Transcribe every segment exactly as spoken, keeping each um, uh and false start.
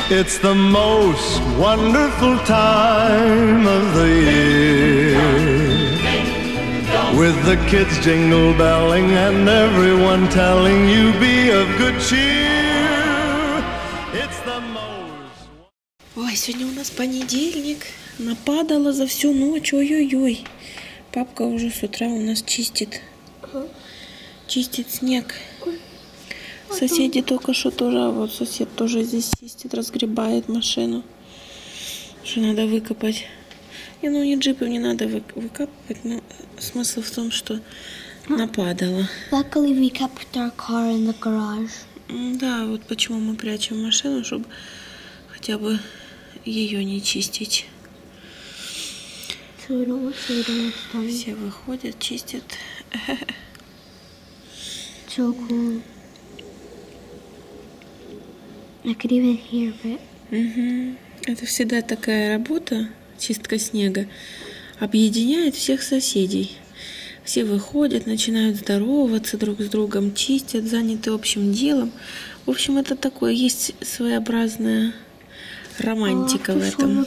It's the most wonderful time of the year, with the kids jingle belling and everyone telling you be of good cheer. It's the most... Ой, сегодня у нас понедельник. Нападало за всю ночь. Ой-ой-ой. Папка уже с утра у нас чистит. Чистит снег. Соседи только что тоже, а вот сосед тоже здесь чистит, разгребает машину. Что надо выкопать. И, ну, не джипы не надо вы, выкапывать, но смысл в том, что нападало. Luckily we kept our car in the garage. Да, вот почему мы прячем машину, чтобы хотя бы ее не чистить. So we don't, so we don't have Все выходят, чистят. So cool. I could even hear it. Угу. Это всегда такая работа, чистка снега, объединяет всех соседей. Все выходят, начинают здороваться друг с другом, чистят, заняты общим делом. В общем, это такое, есть своеобразная романтика в этом.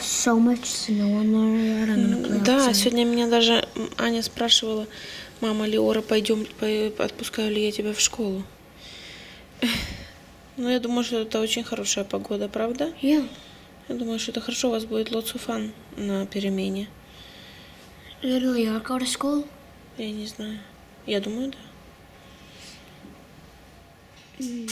Да, сегодня меня даже Аня спрашивала: мама Леора, пойдем, отпускаю ли я тебя в школу? Ну, я думаю, что это очень хорошая погода, правда? Yeah. Я думаю, что это хорошо, у вас будет lots of fun на перемене. Did Leo go to school? Я не знаю. Я думаю, да. Mm.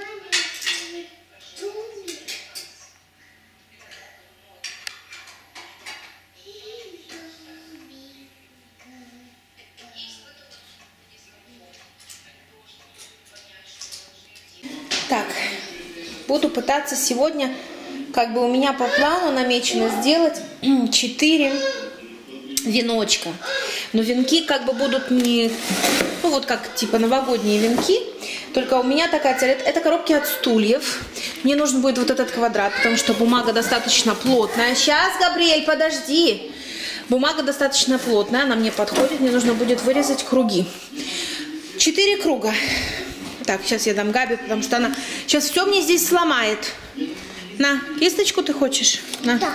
Так, буду пытаться сегодня, как бы у меня по плану намечено сделать четыре веночка. Но венки как бы будут не, ну вот как типа новогодние венки, только у меня такая цель, это коробки от стульев. Мне нужен будет вот этот квадрат, потому что бумага достаточно плотная. Сейчас, Габриэль, подожди. Бумага достаточно плотная, она мне подходит, мне нужно будет вырезать круги. Четыре круга. Так, сейчас я дам Габи, потому что она сейчас все мне здесь сломает. На, кисточку ты хочешь? На. Да.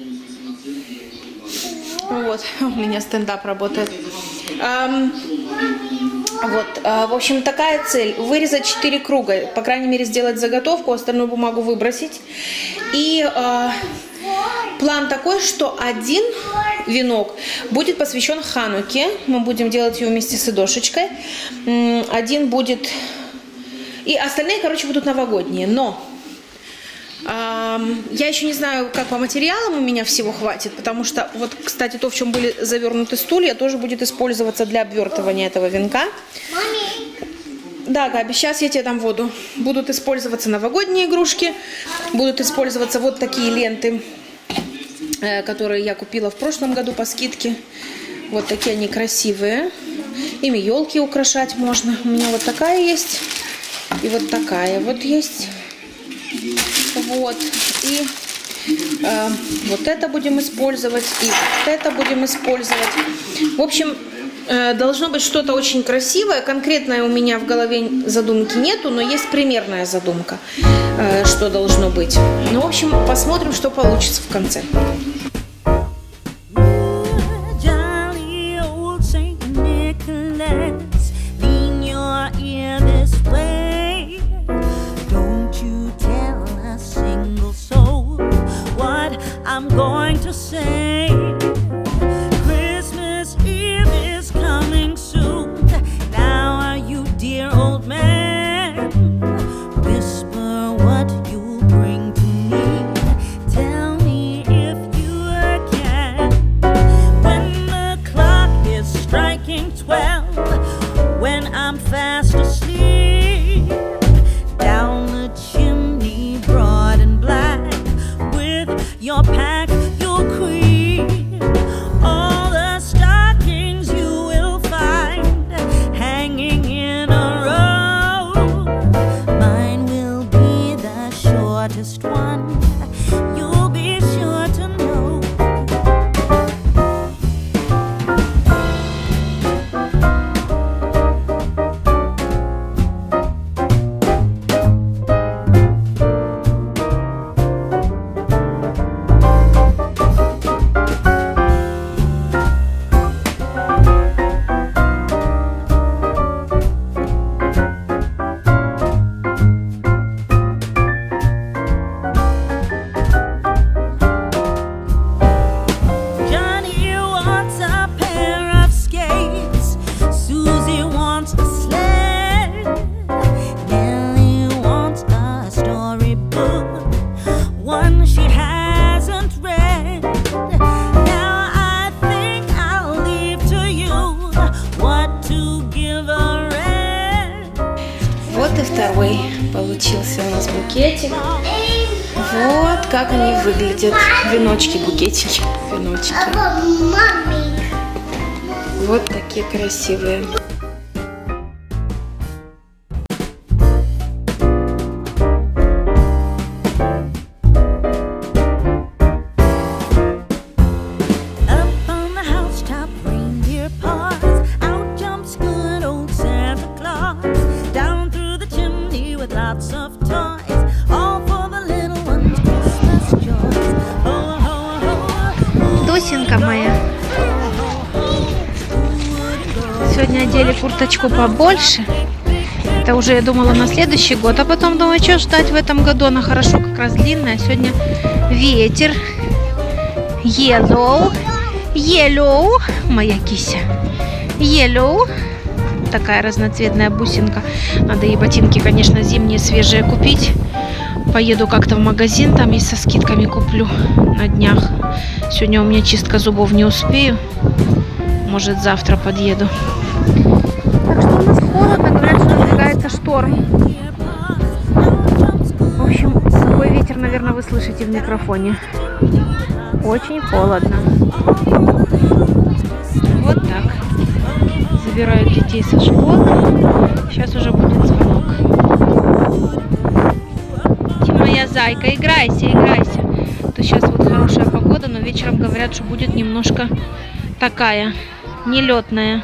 Вот, у меня стендап работает. Эм, вот, э, в общем, такая цель. Вырезать четыре круга. По крайней мере, сделать заготовку, остальную бумагу выбросить. И э, план такой, что один венок будет посвящен Хануке. Мы будем делать ее вместе с Идошечкой. Один будет... И остальные, короче, будут новогодние. Но эм, я еще не знаю, как по материалам у меня всего хватит, потому что, вот, кстати, то, в чем были завернуты стулья, тоже будет использоваться для обвертывания этого венка. Мами. Да, Габи, сейчас я тебе дам воду. Будут использоваться новогодние игрушки, будут использоваться вот такие ленты, э, которые я купила в прошлом году по скидке. Вот такие они красивые. Ими елки украшать можно. У меня вот такая есть. И вот такая вот есть. Вот. И э, вот это будем использовать. И вот это будем использовать. В общем, э, должно быть что-то очень красивое. Конкретное у меня в голове задумки нету, но есть примерная задумка, э, что должно быть. Ну, в общем, посмотрим, что получится в конце. I'm going to say Christmas Eve is coming soon. Now are you, dear old man? Whisper what you bring to me. Tell me if you can. When the clock is striking twelve, when I'm fast asleep, down the chimney broad and black, with your pack, your queen, all the stockings you will find hanging in a row. Mine will be the shortest one, you'll be sure to know. второй получился у нас букетик. Вот как они выглядят. Веночки, букетики, веночки. Вот такие красивые. Досенька моя. Сегодня одели курточку побольше. Это уже я думала на следующий год. А потом думаю, что ждать в этом году. Она хорошо как раз длинная. Сегодня ветер. Yellow. Yellow. Моя кися. Yellow. Такая разноцветная бусинка. Надо ей ботинки, конечно, зимние свежие купить. Поеду как-то в магазин, там и со скидками куплю на днях. Сегодня у меня чистка зубов, не успею. Может, завтра подъеду. Так что у нас холодно, говорят, что надвигается шторм. В общем, какой ветер, наверное, вы слышите в микрофоне. Очень холодно. Вот так. Забираю детей со школы. Сейчас уже будет звонок. Моя зайка, играйся, играйся. То сейчас вот хорошая погода, но вечером говорят, что будет немножко такая нелетная.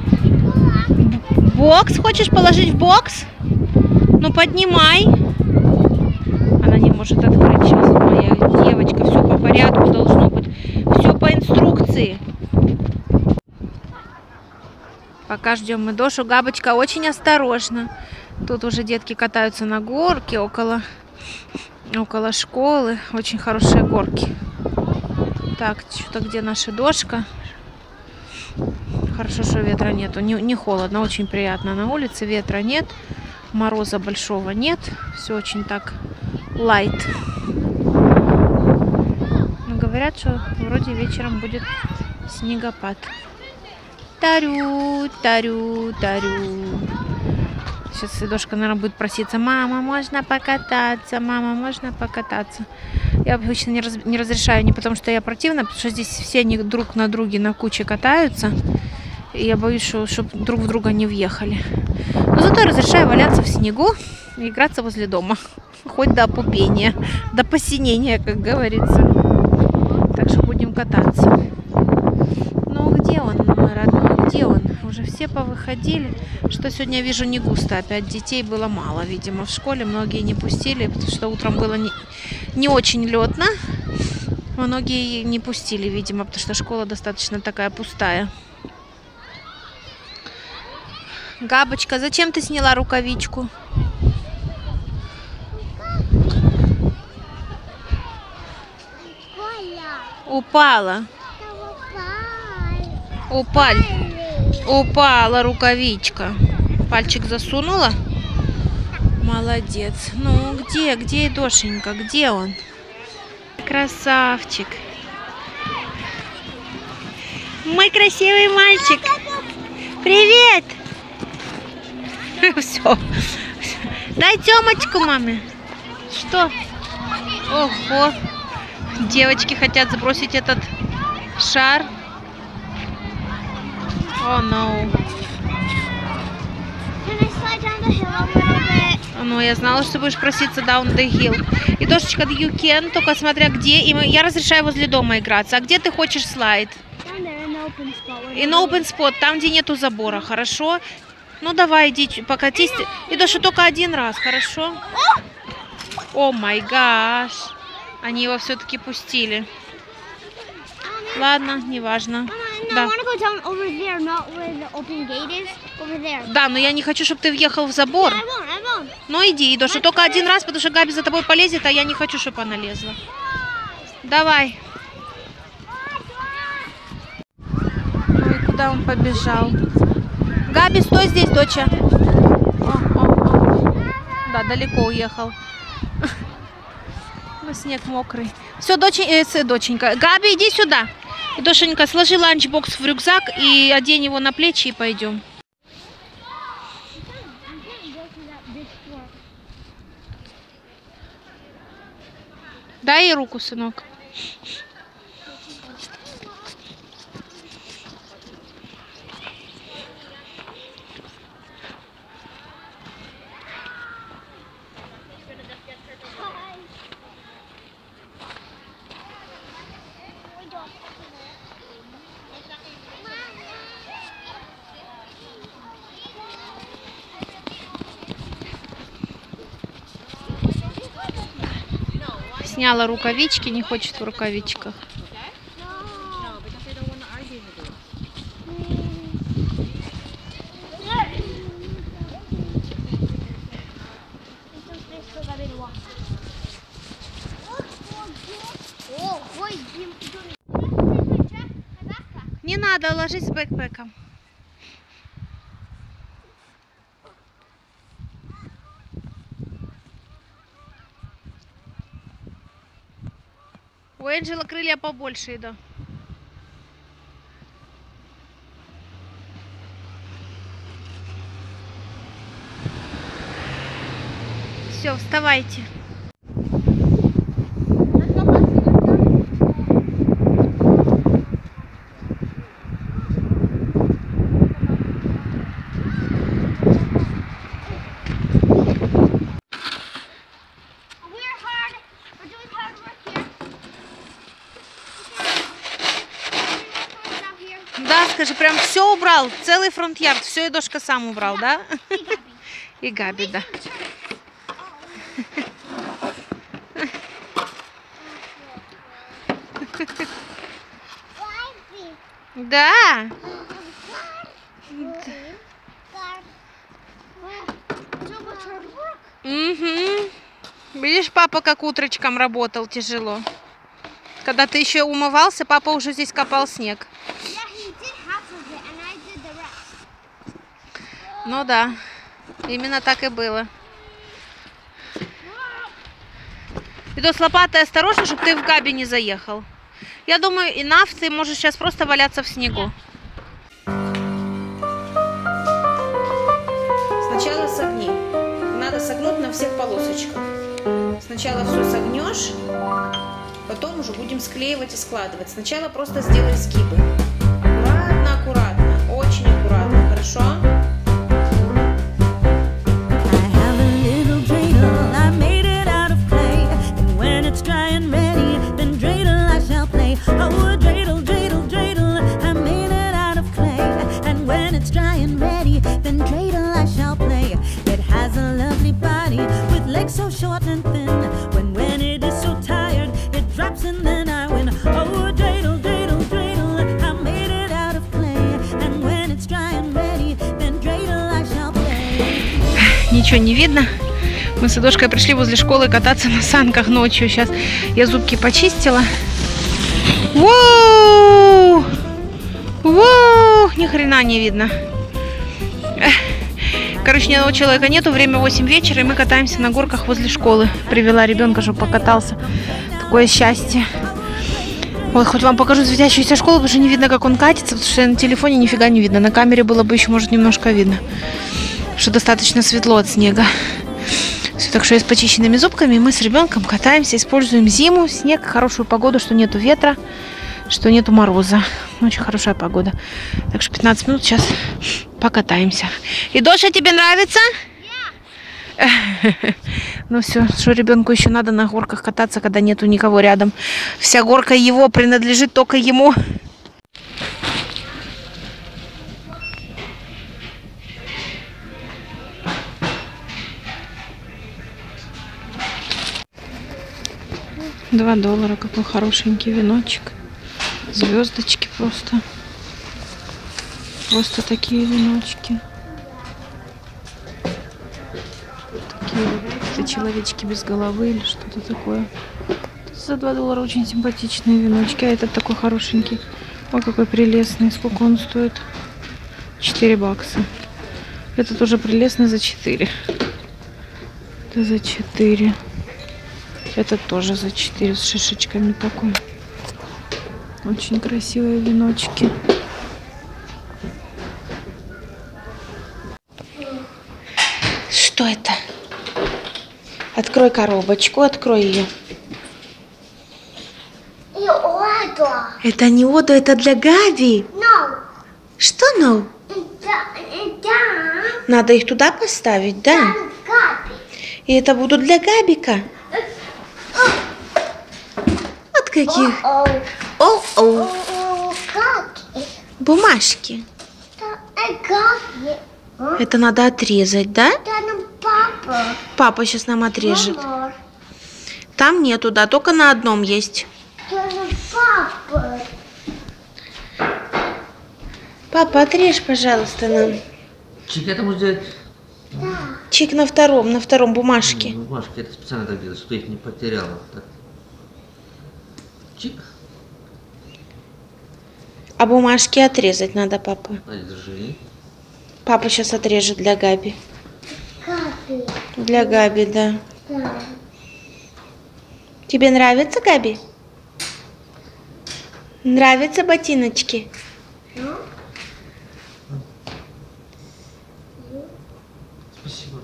Бокс хочешь положить в бокс? Ну поднимай. Она не может открыть сейчас. Моя девочка, все по порядку должно быть. Все по инструкции. Пока ждем мы Дошу. Габочка, очень осторожно. Тут уже детки катаются на горке около, около школы. Очень хорошие горки. Так, что-то где наша Дошка? Хорошо, что ветра нету. Не, не холодно, очень приятно на улице. Ветра нет, мороза большого нет. Все очень так light. Но говорят, что вроде вечером будет снегопад. Тарю, тарю, тарю. Сейчас Дошка, наверное, будет проситься: мама, можно покататься, мама, можно покататься. Я обычно не, раз, не разрешаю, не потому что я противна, потому что здесь все они друг на друге на куче катаются. И я боюсь, что, чтобы друг в друга не въехали. Но зато я разрешаю валяться в снегу и играться возле дома. Хоть до опупения, до посинения, как говорится. Так что будем кататься. Ну, где он, мой родной, где он? Уже все повыходили. Что сегодня вижу, не густо. Опять детей было мало, видимо, в школе. Многие не пустили, потому что утром было не, не очень летно. Многие не пустили, видимо, потому что школа достаточно такая пустая. Габочка, зачем ты сняла рукавичку? Упала. Упаль. Упала рукавичка. Пальчик засунула? Молодец. Ну, где, где Дошенька? Где он? Красавчик. Мой красивый мальчик. Привет. Все. Дай Тёмочку маме. Что? Ого. Девочки хотят сбросить этот шар. О, oh, no. Ну, я знала, что будешь проситься down the hill. И Дошечка, you can, только смотря где. И я разрешаю возле дома играться. А где ты хочешь слайд? In open spot, там, где нету забора, хорошо? Ну, давай, иди, покатись. И Доша только один раз, хорошо? О, май гаш. Они его все-таки пустили. Ладно, неважно. Да. Да, но я не хочу, чтобы ты въехал в забор. Ну иди, Доша, только один раз, потому что Габи за тобой полезет, а я не хочу, чтобы она лезла. Давай. Ну и куда он побежал? Габи, стой здесь, доча. О, о, о. Да, далеко уехал. Ну, снег мокрый. Все, доченька, э, доченька. Габи, иди сюда. Дошенька, сложи ланчбокс в рюкзак и одень его на плечи и пойдем. Дай ей руку, сынок. Сняла рукавички, не хочет в рукавичках. Не надо, ложись с бэкпэком. У Энджела крылья побольше, да. Все, вставайте. Да, скажи, прям все убрал, целый фронт-ярд, все и Дошка сам убрал, да? И Габи, да. Да. Угу. Видишь, папа как утречком работал тяжело. Когда ты еще умывался, папа уже здесь копал снег. Ну да, именно так и было. И то с лопатой осторожно, чтобы ты в Габи не заехал. Я думаю, и Нав, ты можешь сейчас просто валяться в снегу. Сначала согни. Надо согнуть на всех полосочках. Сначала все согнешь, потом уже будем склеивать и складывать. Сначала просто сделай сгибы. Аккуратно, аккуратно, очень аккуратно, хорошо? So short and thin, when when it is so tired, it drops and then I win. Oh, dreidel, dreidel, dreidel, I made it out of clay, and when it's dry and ready, then dreidel I shall play. Ничего не видно. Мы с Дошкой пришли возле школы кататься на санках ночью. Сейчас я зубки почистила. Воу! Воу! Ни хрена не видно. Короче, ни одного человека нету, время восемь вечера, и мы катаемся на горках возле школы. Привела ребенка, чтобы покатался. Такое счастье. Вот, хоть вам покажу светящуюся школу, потому что не видно, как он катится, потому что на телефоне нифига не видно. На камере было бы еще, может, немножко видно, потому что достаточно светло от снега. Все, так что я с почищенными зубками, мы с ребенком катаемся, используем зиму, снег, хорошую погоду, что нету ветра, что нету мороза. Очень хорошая погода. Так что пятнадцать минут сейчас покатаемся. И Доша, тебе нравится? Yeah. Ну все, что ребенку еще надо на горках кататься, когда нету никого рядом. Вся горка его, принадлежит только ему. Два доллара, какой хорошенький веночек. Звездочки просто. Просто такие веночки. Такие вот человечки без головы или что-то такое. За два доллара очень симпатичные веночки. А этот такой хорошенький. Ой, какой прелестный. Сколько он стоит? четыре бакса. Этот тоже прелестный за четыре. Это за четыре. Этот тоже за четыре с шишечками такой. Очень красивые веночки. Что это? Открой коробочку, открой ее. И Оду. Это не Оду, это для Габи. No. Что no? Да, да. Надо их туда поставить, да? Там Габи. И это будут для Габика. Вот каких. О-оу. О-оу. О-оу, Габи. Бумажки. Да, э, Габи. А? Это надо отрезать, да? Да, ну папа. Папа сейчас нам отрежет. Мама. Там нету, да, только на одном есть. Да, ну папа. Папа, отрежь, пожалуйста, нам. Чик, это можно сделать Да. Чик на втором, на втором бумажке. бумажки. Это специально так делать, чтобы их не потеряла. Так. Чик. А бумажки отрезать надо, папа. А, держи. Папа сейчас отрежет для Габи. Габи. Для Габи, да. Да. Тебе нравится, Габи? Нравятся ботиночки? Ну? Спасибо.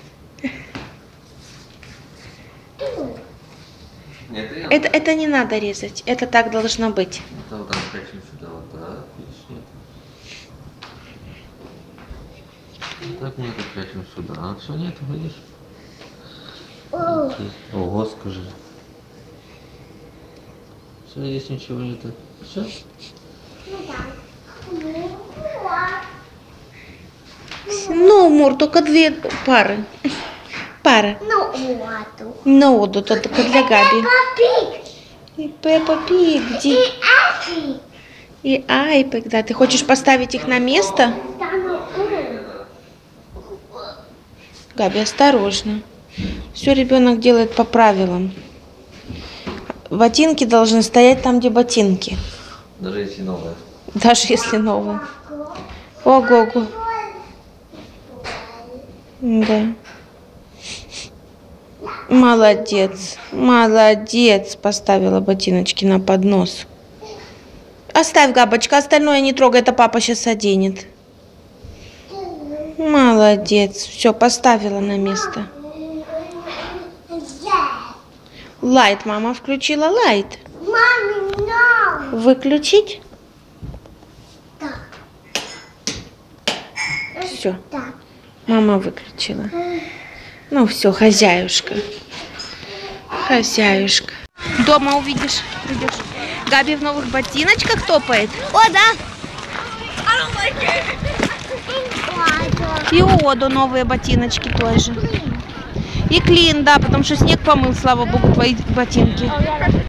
Нет, это, Это, это не надо резать. Это так должно быть. это вот так прячем сюда, вот так. Видишь, нет. Вот так мы это прячем сюда. А все, нет, видишь? О. Здесь. Ого, скажи. Все, здесь ничего нет. Все? Ну да. Ну, вот. Ну, Мур, только две пары. Пара. Ну, Оду. Ну, Оду, то только для Габи. Папик. И Пеппа Пиг, И где? Эппи. И Айпик, да. Ты хочешь поставить их на место? Да, ну, м. Габи, осторожно. Все ребенок делает по правилам. Ботинки должны стоять там, где ботинки. Даже если новое. Даже если новые. Ого-го. Да. Молодец. Молодец. Поставила ботиночки на поднос. Оставь, Габочка, остальное не трогай, это папа сейчас оденет. Молодец. Все, поставила на место. Лайт мама включила. Лайт. Маме, no. Выключить? Да. Все. Да. Мама выключила. Ну все, хозяюшка. Хозяюшка. Дома увидишь. Придешь. Габи в новых ботиночках топает. О, да. И у Оду новые ботиночки тоже. И Клин, да, потому что снег помыл, слава богу, твои ботинки.